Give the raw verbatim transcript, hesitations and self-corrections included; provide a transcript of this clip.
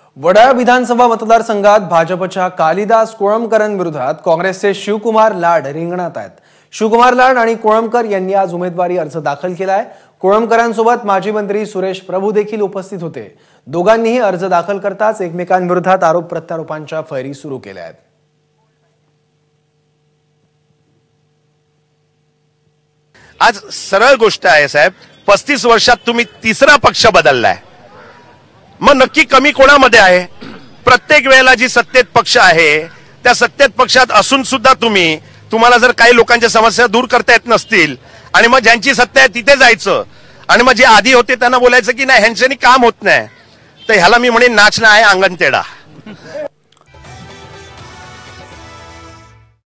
वडाळा विधानसभा मतदारसंघात भाजपच्या कलिदास कोळमकरांविरोधात काँग्रेसचे शिवकुमार लाड रिंगणात आहेत। शिवकुमार लाड आणि कोळमकर यांनी आज उमेदवारी अर्ज दाखल केलाय। कोळमकरांसोबत माजी मंत्री सुरेश प्रभू देखील उपस्थित होते। दोघांनीही अर्ज दाखल करताच एकमेकांविरोधात आरोप प्रत्यारोपांच्या फैरी सुरू केल्या आहेत। आज सरळ गोष्ट आहे साहेब, पस्तीस वर्षात तुम्ही तिसरा पक्ष बदललाय, मग नक्की कमी कोणामध्ये आहे? प्रत्येक वेळेला जी सत्तेत पक्ष आहे त्या सत्तेत पक्षात असून सुद्धा तुम्ही तुम्हाला जर काही लोकांच्या समस्या दूर करता येत नसतील आणि मग ज्यांची सत्ता आहे तिथे जायचं आणि मग जे आधी होते त्यांना बोलायचं की नाही ह्यांच्यानी काम होत नाही, तर ह्याला मी म्हणेन नाचणं आहे अंगण तेडा।